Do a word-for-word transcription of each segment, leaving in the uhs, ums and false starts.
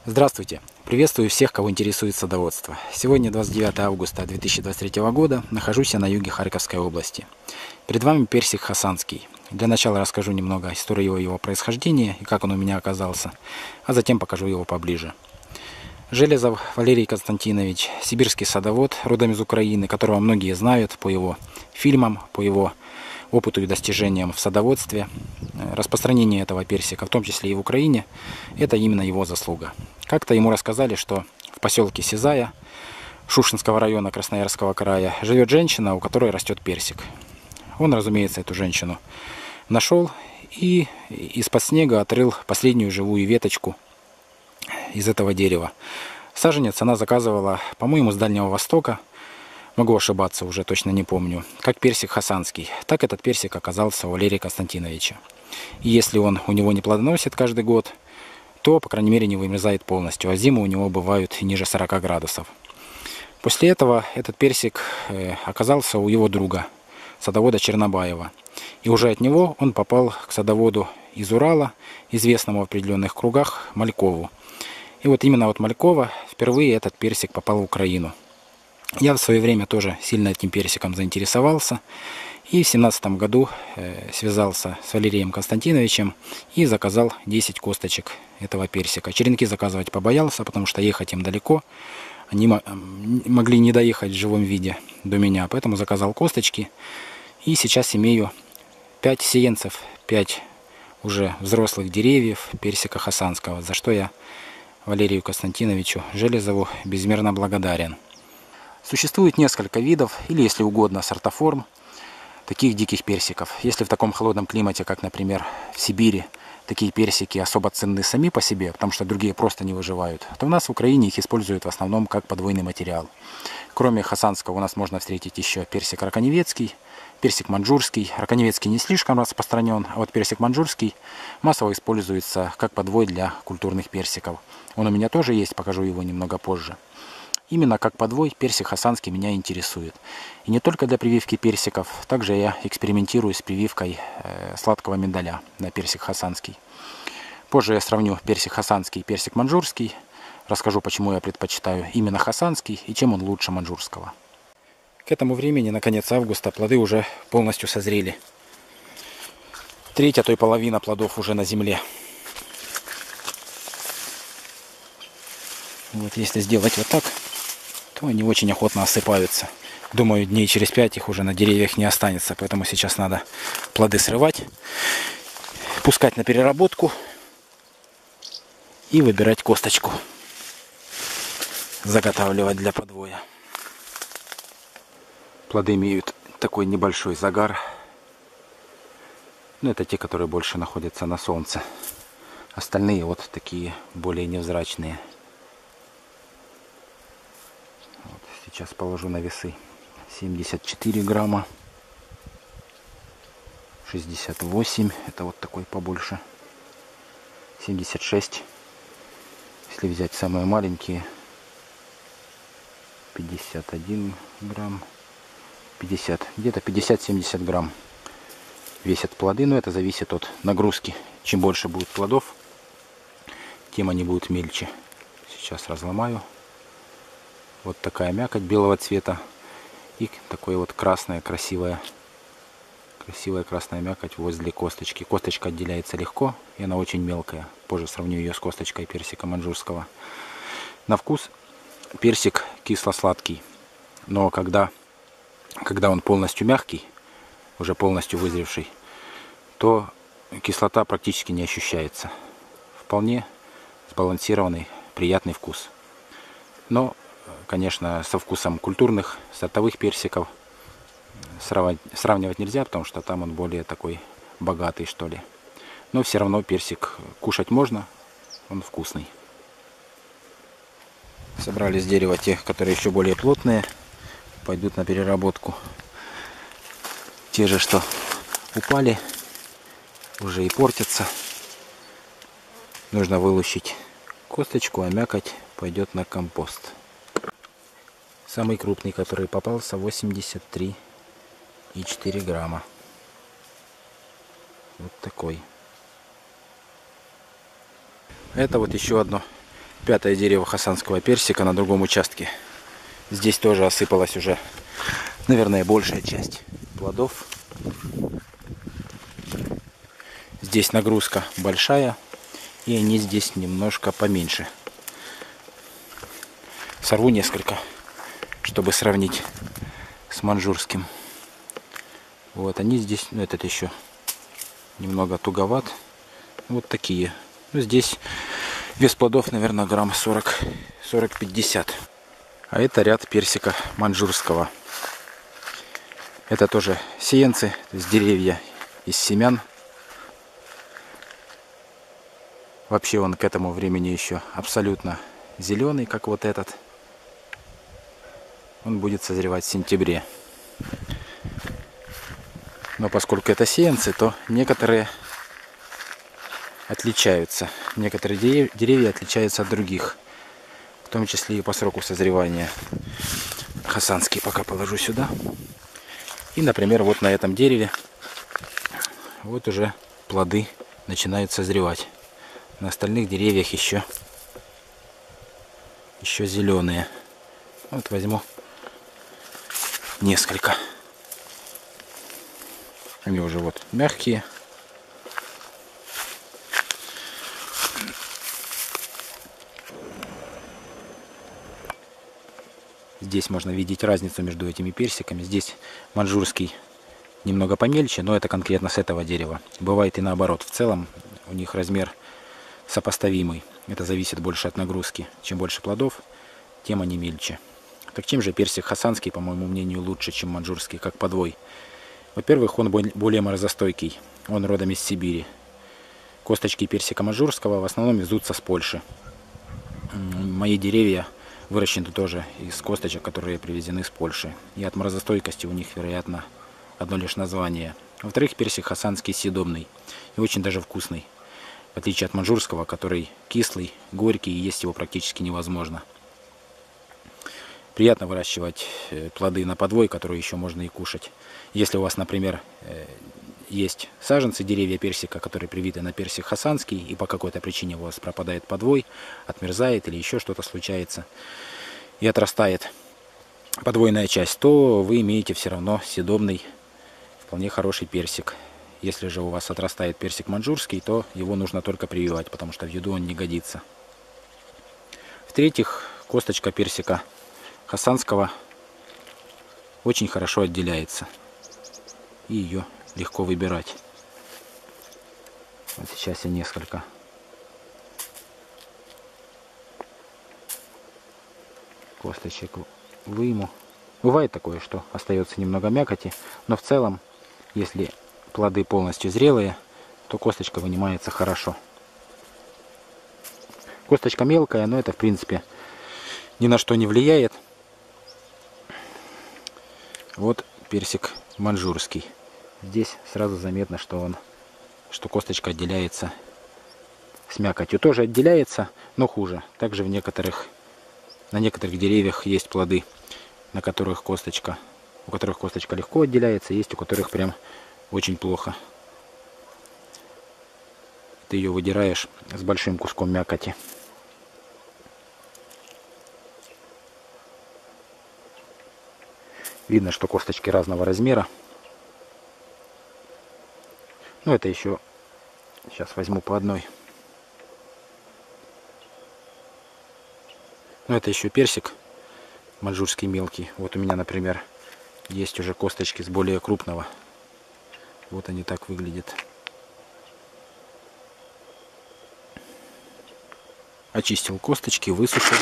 Здравствуйте! Приветствую всех, кого интересует садоводство. Сегодня двадцать девятое августа две тысячи двадцать третьего года. Нахожусь я на юге Харьковской области. Перед вами персик хасанский. Для начала расскажу немного историю его, его происхождения и как он у меня оказался, а затем покажу его поближе. Железов Валерий Константинович, сибирский садовод, родом из Украины, которого многие знают по его фильмам, по его опыту и достижениям в садоводстве. Распространение этого персика, в том числе и в Украине, это именно его заслуга. Как-то ему рассказали, что в поселке Сизая Шушинского района Красноярского края живет женщина, у которой растет персик. Он, разумеется, эту женщину нашел и из-под снега отрыл последнюю живую веточку из этого дерева. Саженец она заказывала, по-моему, с Дальнего Востока. Могу ошибаться, уже точно не помню. Как персик хасанский. Так этот персик оказался у Валерия Константиновича. И если он у него не плодоносит каждый год, то, по крайней мере, не вымерзает полностью. А зимы у него бывают ниже сорока градусов. После этого этот персик оказался у его друга, садовода Чернобаева. И уже от него он попал к садоводу из Урала, известному в определенных кругах, Малькову. И вот именно от Малькова впервые этот персик попал в Украину. Я в свое время тоже сильно этим персиком заинтересовался. И в семнадцатом году э, связался с Валерием Константиновичем и заказал десять косточек этого персика. Черенки заказывать побоялся, потому что ехать им далеко. Они могли не доехать в живом виде до меня, поэтому заказал косточки. И сейчас имею пять сеянцев, пять уже взрослых деревьев персика хасанского, за что я Валерию Константиновичу Железову безмерно благодарен. Существует несколько видов, или если угодно сортоформ, таких диких персиков. Если в таком холодном климате, как, например, в Сибири, такие персики особо ценны сами по себе, потому что другие просто не выживают, то у нас в Украине их используют в основном как подвойный материал. Кроме хасанского у нас можно встретить еще персик раконевецкий, персик маньчжурский. Раконевецкий не слишком распространен, а вот персик маньчжурский массово используется как подвой для культурных персиков. Он у меня тоже есть, покажу его немного позже. Именно как подвой персик хасанский меня интересует. И не только для прививки персиков, также я экспериментирую с прививкой э, сладкого миндаля на персик хасанский. Позже я сравню персик хасанский и персик маньчжурский. Расскажу, почему я предпочитаю именно хасанский и чем он лучше маньчжурского. К этому времени, на конец августа, плоды уже полностью созрели. Третья, то и половина плодов уже на земле. Вот если сделать вот так, то они очень охотно осыпаются. Думаю, дней через пять их уже на деревьях не останется, поэтому сейчас надо плоды срывать, пускать на переработку и выбирать косточку, заготавливать для подвоя. Плоды имеют такой небольшой загар. Ну, это те, которые больше находятся на солнце. Остальные вот такие более невзрачные. Вот, сейчас положу на весы. семьдесят четыре грамма. шестьдесят восемь. Это вот такой побольше. семьдесят шесть. Если взять самые маленькие. пятьдесят один грамм. пятьдесят. Где-то пятьдесят-семьдесят грамм весят плоды. Но это зависит от нагрузки. Чем больше будет плодов, тем они будут мельче. Сейчас разломаю. Вот такая мякоть белого цвета. И такое вот красное, красивое, красивая красная мякоть возле косточки. Косточка отделяется легко, и она очень мелкая. Позже сравню ее с косточкой персика маньчжурского. На вкус персик кисло-сладкий. Но когда, когда он полностью мягкий, уже полностью вызревший, то кислота практически не ощущается. Вполне сбалансированный, приятный вкус. Но, конечно, со вкусом культурных сортовых персиков сравнивать, сравнивать нельзя, потому что там он более такой богатый, что ли. Но все равно персик кушать можно, он вкусный. Собрали с дерева те, которые еще более плотные, пойдут на переработку. Те же, что упали, уже и портятся. Нужно вылущить косточку, а мякоть пойдет на компост. Самый крупный, который попался, восемьдесят три и четыре грамма. Вот такой. Это вот еще одно Пятое дерево хасанского персика на другом участке. Здесь тоже осыпалась уже, наверное, большая часть плодов. Здесь нагрузка большая, и они здесь немножко поменьше. Сорву несколько, чтобы сравнить с маньчжурским. Вот они здесь, ну, этот еще немного туговат. Вот такие. Ну, здесь вес плодов, наверное, грамм сорок-пятьдесят. А это ряд персика маньчжурского. Это тоже сеянцы, то есть деревья из семян. Вообще он к этому времени еще абсолютно зеленый, как вот этот. Он будет созревать в сентябре. Но поскольку это сеянцы, то некоторые отличаются. Некоторые деревья отличаются от других. В том числе и по сроку созревания. Хасанский пока положу сюда. И, например, вот на этом дереве вот уже плоды начинают созревать. На остальных деревьях еще, еще зеленые. Вот возьму несколько. Они уже вот мягкие. Здесь можно видеть разницу между этими персиками. Здесь маньчжурский немного помельче, но это конкретно с этого дерева. Бывает и наоборот. В целом у них размер сопоставимый. Это зависит больше от нагрузки. Чем больше плодов, тем они мельче. Так чем же персик хасанский, по моему мнению, лучше, чем маньчжурский, как подвой? Во-первых, он более морозостойкий. Он родом из Сибири. Косточки персика маньчжурского в основном везутся с Польши. Мои деревья выращены тоже из косточек, которые привезены с Польши. И от морозостойкости у них, вероятно, одно лишь название. Во-вторых, персик хасанский съедобный и очень даже вкусный. В отличие от маньчжурского, который кислый, горький, и есть его практически невозможно. Приятно выращивать плоды на подвой, которые еще можно и кушать. Если у вас, например, есть саженцы, деревья персика, которые привиты на персик хасанский, и по какой-то причине у вас пропадает подвой, отмерзает или еще что-то случается, и отрастает подвойная часть, то вы имеете все равно съедобный, вполне хороший персик. Если же у вас отрастает персик маньчжурский, то его нужно только прививать, потому что в еду он не годится. В-третьих, косточка персика хасанского очень хорошо отделяется. И ее легко выбирать. Вот сейчас я несколько косточек выйму. Бывает такое, что остается немного мякоти, но в целом, если плоды полностью зрелые, то косточка вынимается хорошо. Косточка мелкая, но это в принципе ни на что не влияет. Вот персик маньчжурский. Здесь сразу заметно, что он, что косточка отделяется с мякотью. Тоже отделяется, но хуже. Также в некоторых, на некоторых деревьях есть плоды, на которых косточка, у которых косточка легко отделяется, есть у которых прям очень плохо. Ты ее выдираешь с большим куском мякоти. Видно, что косточки разного размера. Ну, это еще сейчас возьму по одной. Ну, это еще персик маньчжурский мелкий. Вот у меня, например, есть уже косточки с более крупного. Вот они так выглядят. Очистил косточки, высушил.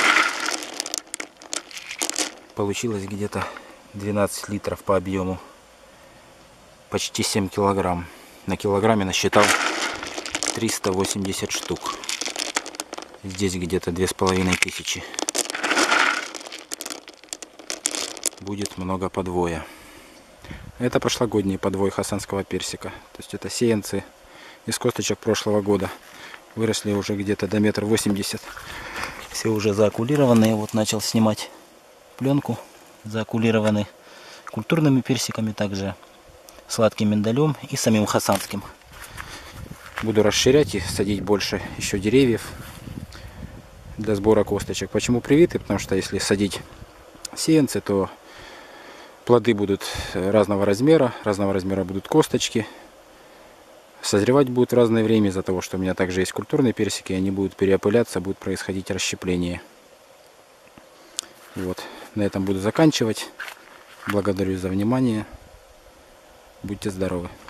Получилось где-то двенадцать литров по объему. Почти семь килограмм. На килограмме насчитал триста восемьдесят штук. Здесь где-то две с половиной тысячи. Будет много подвоя. Это прошлогодний подвой хасанского персика. То есть это сеянцы из косточек прошлого года. Выросли уже где-то до метра восемьдесят. Все уже заокулированные. Вот начал снимать пленку. Заокулированы культурными персиками, также сладким миндалем и самим хасанским. Буду расширять и садить больше еще деревьев. для сбора косточек. Почему привитый? Потому что если садить сеянцы, то плоды будут разного размера, разного размера будут косточки. Созревать будут в разное время из-за того, что у меня также есть культурные персики, они будут переопыляться, будет происходить расщепление. Вот, на этом буду заканчивать. Благодарю за внимание. Будьте здоровы.